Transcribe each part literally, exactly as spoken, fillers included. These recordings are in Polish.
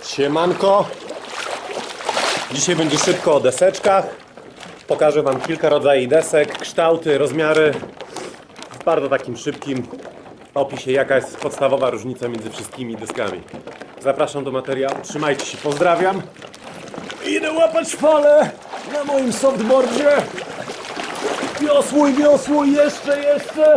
Siemanko. Dzisiaj będzie szybko o deseczkach. Pokażę Wam kilka rodzajów desek, kształty, rozmiary. W bardzo takim szybkim opisie, jaka jest podstawowa różnica między wszystkimi deskami. Zapraszam do materiału. Trzymajcie się, pozdrawiam. Idę łapać falę na moim softboardzie. Wiosłuj, wiosłuj, jeszcze, jeszcze.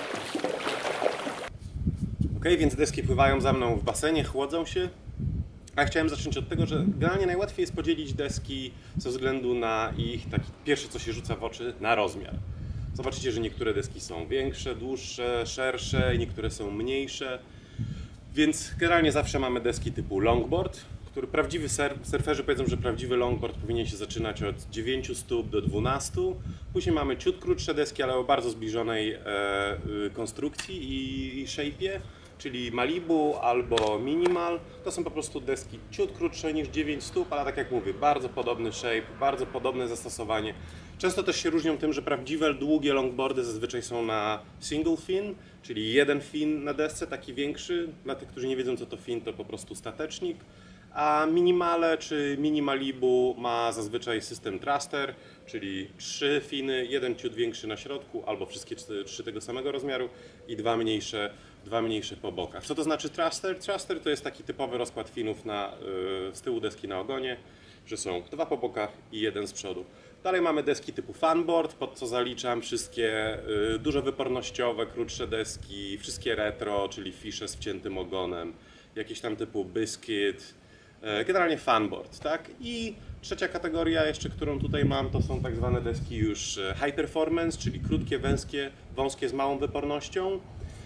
Ok, więc deski pływają za mną w basenie, chłodzą się. A chciałem zacząć od tego, że generalnie najłatwiej jest podzielić deski ze względu na ich taki pierwsze, co się rzuca w oczy, na rozmiar. Zobaczycie, że niektóre deski są większe, dłuższe, szersze, niektóre są mniejsze. Więc generalnie zawsze mamy deski typu longboard, który prawdziwy surf, surferzy powiedzą, że prawdziwy longboard powinien się zaczynać od dziewięciu stóp do dwunastu. Później mamy ciut krótsze deski, ale o bardzo zbliżonej e, konstrukcji i, i shape'ie, czyli Malibu albo Minimal. To są po prostu deski ciut krótsze niż dziewięć stóp, ale tak jak mówię, bardzo podobny shape, bardzo podobne zastosowanie. Często też się różnią tym, że prawdziwe długie longboardy zazwyczaj są na single fin, czyli jeden fin na desce, taki większy. Dla tych, którzy nie wiedzą, co to fin, to po prostu statecznik. A Minimale czy Mini Malibu ma zazwyczaj system thruster, czyli trzy finy, jeden ciut większy na środku, albo wszystkie trzy tego samego rozmiaru i dwa mniejsze, dwa mniejsze po bokach. Co to znaczy thruster? Thruster to jest taki typowy rozkład finów na, yy, z tyłu deski na ogonie, że są dwa po bokach i jeden z przodu. Dalej mamy deski typu funboard, pod co zaliczam wszystkie yy, dużo wypornościowe, krótsze deski, wszystkie retro, czyli fisze z wciętym ogonem, jakieś tam typu biscuit, generalnie funboard, tak? I trzecia kategoria jeszcze, którą tutaj mam, to są tak zwane deski już high performance, czyli krótkie, węskie, wąskie z małą wypornością.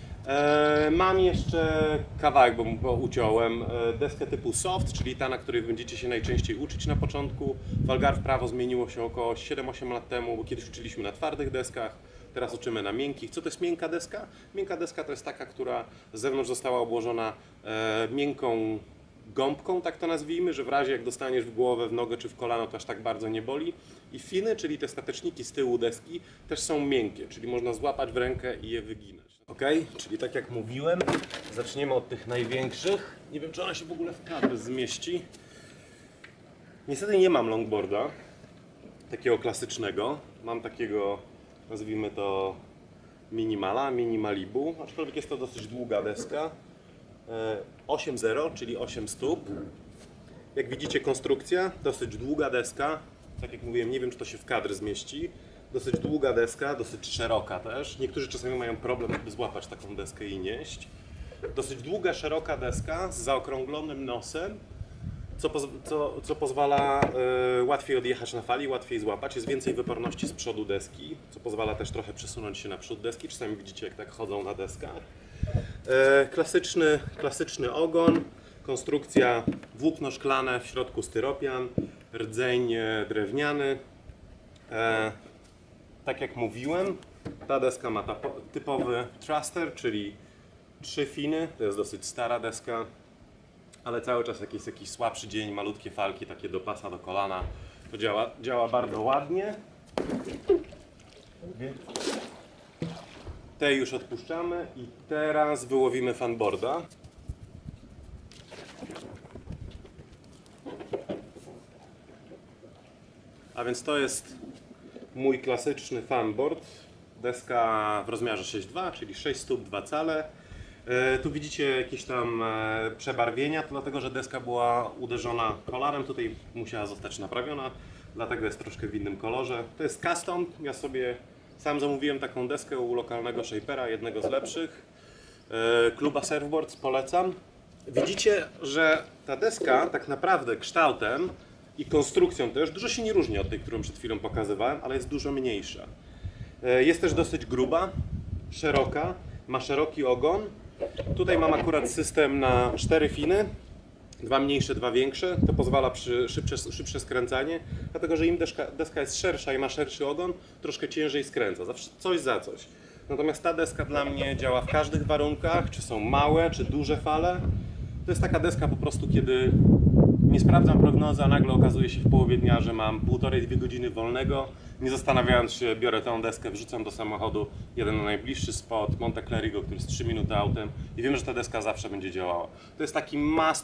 E, mam jeszcze kawałek, bo, bo uciąłem, e, deskę typu soft, czyli ta, na której będziecie się najczęściej uczyć na początku. W Algarve prawo zmieniło się około siedem osiem lat temu, bo kiedyś uczyliśmy na twardych deskach, teraz uczymy na miękkich. Co to jest miękka deska? Miękka deska to jest taka, która z zewnątrz została obłożona e, miękką gąbką, tak to nazwijmy, że w razie jak dostaniesz w głowę, w nogę czy w kolano, to aż tak bardzo nie boli. I finy, czyli te stateczniki z tyłu deski, też są miękkie, czyli można złapać w rękę i je wyginać. Ok, czyli tak jak mówiłem, zaczniemy od tych największych. Nie wiem, czy ona się w ogóle w kadr zmieści. Niestety nie mam longboarda, takiego klasycznego. Mam takiego, nazwijmy to Minimala, Mini Malibu, aczkolwiek jest to dosyć długa deska. osiem zero, czyli osiem stóp. Jak widzicie, konstrukcja, dosyć długa deska. Tak jak mówiłem, nie wiem, czy to się w kadr zmieści. Dosyć długa deska, dosyć szeroka też. Niektórzy czasami mają problem, by złapać taką deskę i nieść. Dosyć długa, szeroka deska z zaokrąglonym nosem, co, poz co, co pozwala y, łatwiej odjechać na fali, łatwiej złapać. Jest więcej wyporności z przodu deski, co pozwala też trochę przesunąć się na przód deski. Czasami widzicie, jak tak chodzą na deskach. E, klasyczny, klasyczny ogon, konstrukcja włókno szklane, w środku styropian, rdzeń drewniany. E, tak jak mówiłem, ta deska ma ta typowy thruster, czyli trzy finy, to jest dosyć stara deska, ale cały czas jakiś, jakiś słabszy dzień, malutkie falki, takie do pasa, do kolana, to działa, działa bardzo ładnie. Te już odpuszczamy i teraz wyłowimy funboarda. A więc to jest mój klasyczny funboard. Deska w rozmiarze sześć dwa, czyli sześć stóp dwa cale. E, tu widzicie jakieś tam e, przebarwienia, to dlatego, że deska była uderzona kolanem. Tutaj musiała zostać naprawiona, dlatego jest troszkę w innym kolorze. To jest custom. Ja sobie sam zamówiłem taką deskę u lokalnego shapera, jednego z lepszych. Kluba Surfboards, polecam. Widzicie, że ta deska tak naprawdę kształtem i konstrukcją też dużo się nie różni od tej, którą przed chwilą pokazywałem, ale jest dużo mniejsza. Jest też dosyć gruba, szeroka, ma szeroki ogon. Tutaj mam akurat system na cztery finy. Dwa mniejsze, dwa większe, to pozwala przy szybsze, szybsze skręcanie, dlatego że im deska, deska jest szersza i ma szerszy ogon, troszkę ciężej skręca, zawsze coś za coś. Natomiast ta deska dla mnie działa w każdych warunkach, czy są małe, czy duże fale. To jest taka deska po prostu, kiedy nie sprawdzam prognozy, a nagle okazuje się w połowie dnia, że mam półtorej, dwie godziny wolnego. Nie zastanawiając się, biorę tę deskę, wrzucam do samochodu, jadę na najbliższy spot, Monte Clerigo, który jest trzy minuty autem i wiem, że ta deska zawsze będzie działała. To jest taki must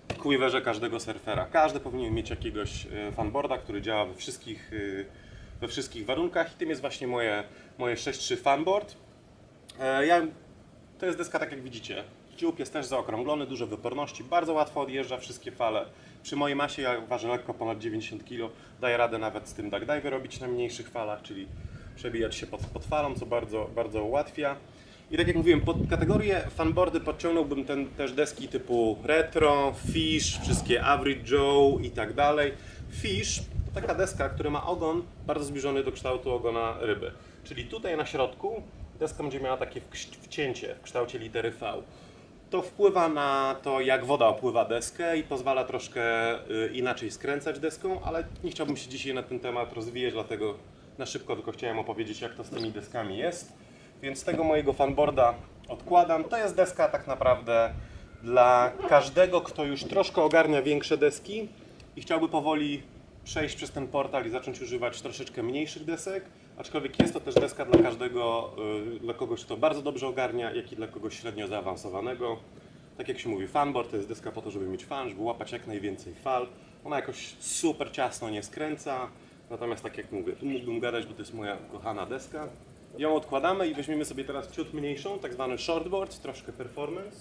quiverze każdego surfera. Każdy powinien mieć jakiegoś fanboarda, który działa we wszystkich, we wszystkich warunkach i tym jest właśnie moje, moje sześć trzy fanboard. Ja, to jest deska tak jak widzicie. Dziób jest też zaokrąglony, dużo wyporności, bardzo łatwo odjeżdża wszystkie fale. Przy mojej masie, ja ważę lekko ponad dziewięćdziesiąt kilo, daję radę nawet z tym duck dive robić na mniejszych falach, czyli przebijać się pod, pod falą, co bardzo, bardzo ułatwia. I tak jak mówiłem, pod kategorię fanboardy podciągnąłbym ten, też deski typu retro, fish, wszystkie average Joe i tak dalej. Fish to taka deska, która ma ogon bardzo zbliżony do kształtu ogona ryby. Czyli tutaj na środku deska będzie miała takie wcięcie w kształcie litery V. To wpływa na to, jak woda opływa deskę i pozwala troszkę inaczej skręcać deską, ale nie chciałbym się dzisiaj na ten temat rozwijać, dlatego na szybko tylko chciałem opowiedzieć, jak to z tymi deskami jest. Więc tego mojego fanboarda odkładam. To jest deska tak naprawdę dla każdego, kto już troszkę ogarnia większe deski i chciałby powoli przejść przez ten portal i zacząć używać troszeczkę mniejszych desek. Aczkolwiek jest to też deska dla każdego, dla kogoś, kto bardzo dobrze ogarnia, jak i dla kogoś średnio zaawansowanego. Tak jak się mówi, fanboard to jest deska po to, żeby mieć fan, żeby łapać jak najwięcej fal. Ona jakoś super ciasno nie skręca, natomiast tak jak mówię, tu mógłbym gadać, bo to jest moja ukochana deska. Ją odkładamy i weźmiemy sobie teraz ciut mniejszą, tak zwany shortboard, troszkę performance.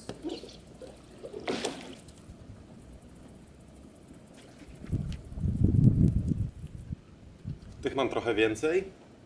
Tych mam trochę więcej.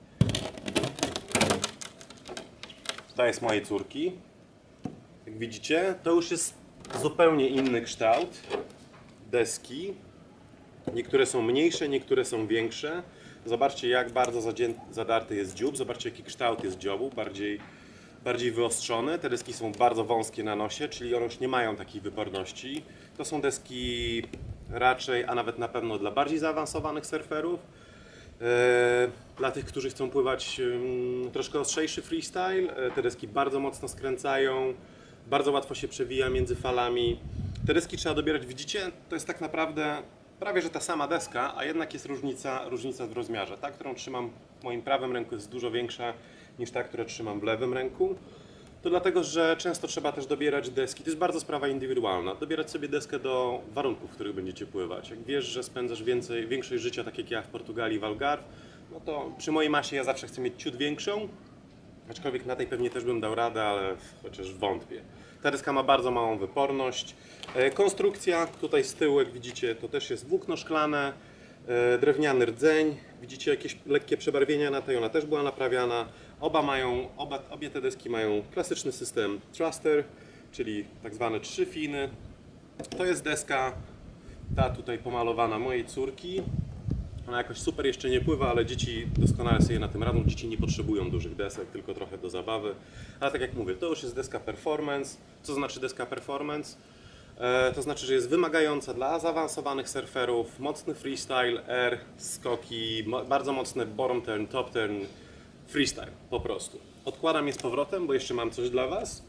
To jest mojej córki. Jak widzicie, to już jest zupełnie inny kształt deski. Niektóre są mniejsze, niektóre są większe. Zobaczcie, jak bardzo zadarty jest dziób. Zobaczcie, jaki kształt jest dziobu, bardziej, bardziej wyostrzony. Te deski są bardzo wąskie na nosie, czyli one już nie mają takiej wyporności. To są deski raczej, a nawet na pewno dla bardziej zaawansowanych surferów. Dla tych, którzy chcą pływać troszkę ostrzejszy freestyle, te deski bardzo mocno skręcają, bardzo łatwo się przewija między falami. Te deski trzeba dobierać, widzicie, to jest tak naprawdę prawie że ta sama deska, a jednak jest różnica, różnica w rozmiarze. Ta, którą trzymam w moim prawym ręku, jest dużo większa niż ta, którą trzymam w lewym ręku. To dlatego, że często trzeba też dobierać deski, to jest bardzo sprawa indywidualna, dobierać sobie deskę do warunków, w których będziecie pływać. Jak wiesz, że spędzasz więcej, większość życia, tak jak ja w Portugalii, w Algarve, no to przy mojej masie ja zawsze chcę mieć ciut większą, aczkolwiek na tej pewnie też bym dał radę, ale chociaż wątpię. Ta deska ma bardzo małą wyporność. Konstrukcja tutaj z tyłu, jak widzicie, to też jest włókno szklane, drewniany rdzeń. Widzicie jakieś lekkie przebarwienia na tej, ona też była naprawiana. Oba mają, oba, obie te deski mają klasyczny system thruster, czyli tak zwane trzy finy. To jest deska, ta tutaj pomalowana mojej córki. Ona jakoś super jeszcze nie pływa, ale dzieci doskonale sobie na tym radzą. Dzieci nie potrzebują dużych desek, tylko trochę do zabawy. Ale tak jak mówię, to już jest deska performance. Co znaczy deska performance? E, to znaczy, że jest wymagająca dla zaawansowanych surferów, mocny freestyle, air, skoki, mo bardzo mocny bottom turn, top turn, freestyle po prostu. Odkładam je z powrotem, bo jeszcze mam coś dla Was.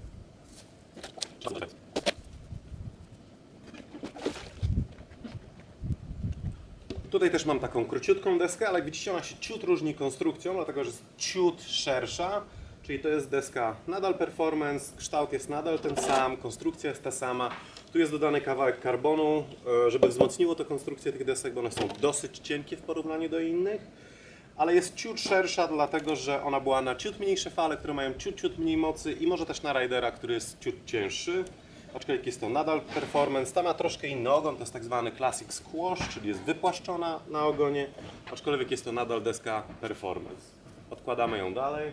Tutaj też mam taką króciutką deskę, ale jak widzicie, ona się ciut różni konstrukcją, dlatego że jest ciut szersza. Czyli to jest deska nadal performance, kształt jest nadal ten sam, konstrukcja jest ta sama. Tu jest dodany kawałek karbonu, żeby wzmocniło tę konstrukcję tych desek, bo one są dosyć cienkie w porównaniu do innych. Ale jest ciut szersza, dlatego że ona była na ciut mniejsze fale, które mają ciut, ciut mniej mocy i może też na ridera, który jest ciut cięższy. Aczkolwiek jest to nadal performance, ta ma troszkę inny ogon, to jest tak zwany classic squash, czyli jest wypłaszczona na ogonie. Aczkolwiek jest to nadal deska performance. Odkładamy ją dalej.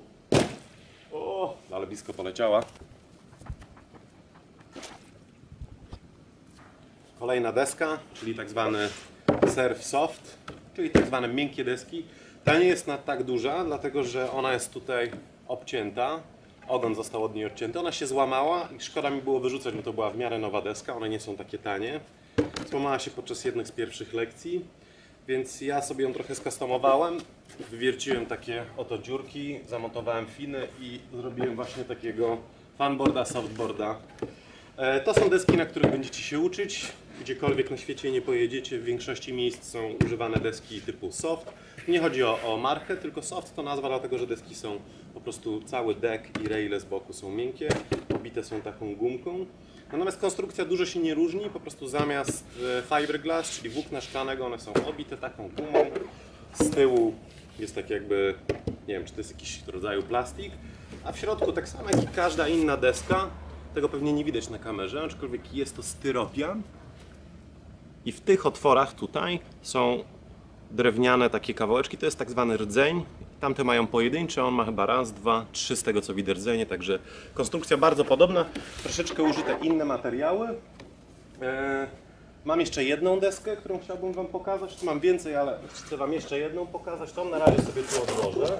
O, ale blisko poleciała. Kolejna deska, czyli tak zwany surf soft, czyli tak zwane miękkie deski. Ta nie jest nad tak duża, dlatego że ona jest tutaj obcięta. Ogon został od niej odcięty. Ona się złamała i szkoda mi było wyrzucać, bo to była w miarę nowa deska. One nie są takie tanie. Złamała się podczas jednych z pierwszych lekcji, więc ja sobie ją trochę skustomowałem. Wywierciłem takie oto dziurki, zamontowałem finy i zrobiłem właśnie takiego fanboarda, softboarda. To są deski, na których będziecie się uczyć. Gdziekolwiek na świecie nie pojedziecie, w większości miejsc są używane deski typu soft. Nie chodzi o, o markę, tylko soft to nazwa, dlatego że deski są po prostu cały deck i raile z boku są miękkie, obite są taką gumką. Natomiast konstrukcja dużo się nie różni, po prostu zamiast fiberglass, czyli włókna szklanego, one są obite taką gumą. Z tyłu jest tak jakby, nie wiem czy to jest jakiś rodzaju plastik, a w środku tak samo jak i każda inna deska, tego pewnie nie widać na kamerze, aczkolwiek jest to styropian. I w tych otworach tutaj są drewniane takie kawałeczki, to jest tak zwany rdzeń. Tamte mają pojedyncze, on ma chyba raz, dwa, trzy z tego co widzę rdzenie, także konstrukcja bardzo podobna, troszeczkę użyte inne materiały. Eee, mam jeszcze jedną deskę, którą chciałbym Wam pokazać, tu mam więcej, ale chcę Wam jeszcze jedną pokazać, tą na razie sobie tu odłożę.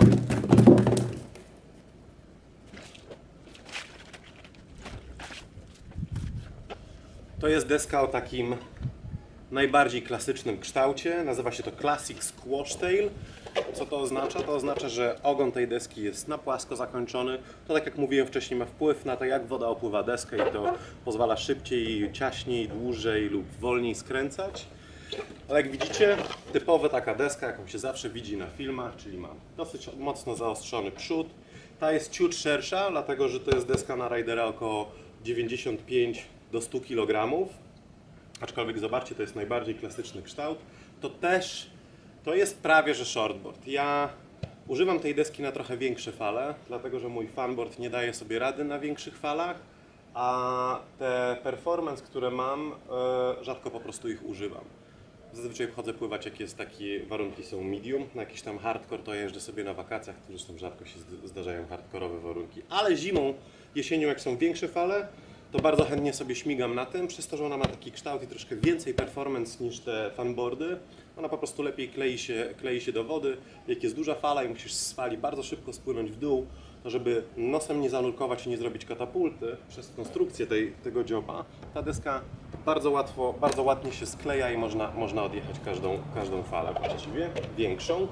To jest deska o takim najbardziej klasycznym kształcie, nazywa się to Classic Squash Tail. Co to oznacza? To oznacza, że ogon tej deski jest na płasko zakończony. To, tak jak mówiłem wcześniej, ma wpływ na to, jak woda opływa deskę i to pozwala szybciej, ciaśniej, dłużej lub wolniej skręcać. Ale jak widzicie, typowa taka deska, jaką się zawsze widzi na filmach, czyli ma dosyć mocno zaostrzony przód. Ta jest ciut szersza, dlatego że to jest deska na ridera około dziewięćdziesiąt pięć do stu kilogramów. Aczkolwiek zobaczcie, to jest najbardziej klasyczny kształt. To też, to jest prawie że shortboard. Ja używam tej deski na trochę większe fale, dlatego że mój fanboard nie daje sobie rady na większych falach, a te performance, które mam, e, rzadko po prostu ich używam. Zazwyczaj chodzę pływać, jak jest takie warunki są medium, na jakiś tam hardcore to jeżdżę sobie na wakacjach, zresztą rzadko się zdarzają hardkorowe warunki. Ale zimą, jesienią jak są większe fale, to bardzo chętnie sobie śmigam na tym, przez to, że ona ma taki kształt i troszkę więcej performance niż te fanboardy. Ona po prostu lepiej klei się, klei się do wody. Jak jest duża fala i musisz z fali bardzo szybko spłynąć w dół, to żeby nosem nie zanurkować i nie zrobić katapulty przez konstrukcję tej, tego dzioba, ta deska bardzo łatwo, bardzo ładnie się skleja i można, można odjechać każdą, każdą falę właściwie, większą.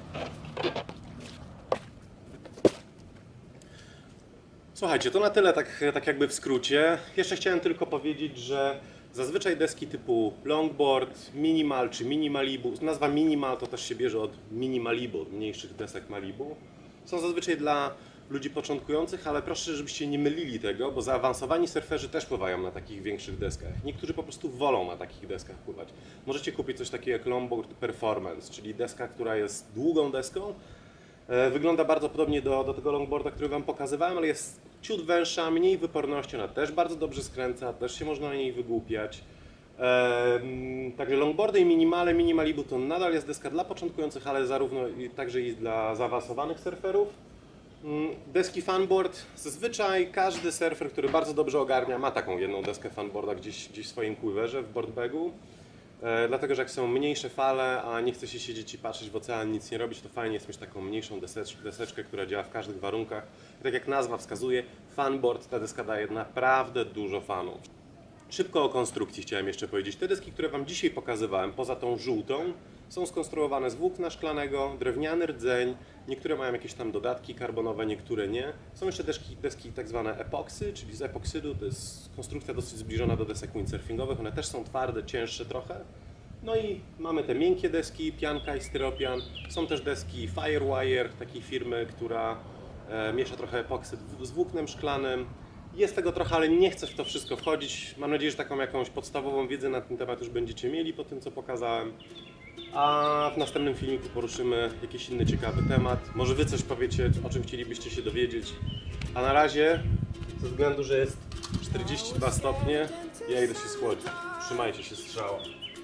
Słuchajcie, to na tyle tak, tak jakby w skrócie. Jeszcze chciałem tylko powiedzieć, że zazwyczaj deski typu longboard, minimal czy minimalibu, nazwa minimal to też się bierze od minimalibu, od mniejszych desek Malibu, są zazwyczaj dla ludzi początkujących, ale proszę, żebyście nie mylili tego, bo zaawansowani surferzy też pływają na takich większych deskach. Niektórzy po prostu wolą na takich deskach pływać. Możecie kupić coś takiego jak longboard performance, czyli deska, która jest długą deską. Wygląda bardzo podobnie do, do tego longboarda, który Wam pokazywałem, ale jest ciut węższa, mniej wyporności, ona też bardzo dobrze skręca, też się można na niej wygłupiać. Ehm, także longboardy i minimale, minimalibu to nadal jest deska dla początkujących, ale zarówno i także i dla zaawansowanych surferów. Deski fanboard, zazwyczaj każdy surfer, który bardzo dobrze ogarnia, ma taką jedną deskę fanboarda gdzieś, gdzieś w swoim pływerze, w boardbagu. E, dlatego, że jak są mniejsze fale, a nie chce się siedzieć i patrzeć w ocean, nic nie robić, to fajnie jest mieć taką mniejszą deseczkę, deseczkę, która działa w każdych warunkach. I tak jak nazwa wskazuje, fanboard, ta deska daje naprawdę dużo fanów. Szybko o konstrukcji chciałem jeszcze powiedzieć. Te deski, które Wam dzisiaj pokazywałem, poza tą żółtą, są skonstruowane z włókna szklanego, drewniany rdzeń, niektóre mają jakieś tam dodatki karbonowe, niektóre nie. Są jeszcze deski, deski tak zwane epoksy, czyli z epoksydu, to jest konstrukcja dosyć zbliżona do desek windsurfingowych, one też są twarde, cięższe trochę. No i mamy te miękkie deski, pianka i styropian. Są też deski Firewire, takiej firmy, która e, miesza trochę epoksyd z włóknem szklanym. Jest tego trochę, ale nie chcę w to wszystko wchodzić. Mam nadzieję, że taką jakąś podstawową wiedzę na ten temat już będziecie mieli po tym, co pokazałem. A w następnym filmiku poruszymy jakiś inny ciekawy temat. Może Wy coś powiecie, o czym chcielibyście się dowiedzieć. A na razie, ze względu, że jest czterdzieści dwa stopnie, ja idę się schłodzić. Trzymajcie się strzała.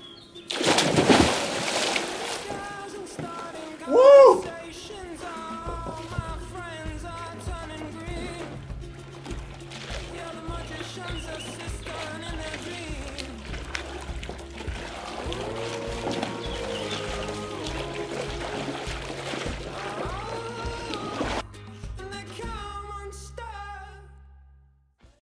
Woo! You're the magician's assistant in their dreams.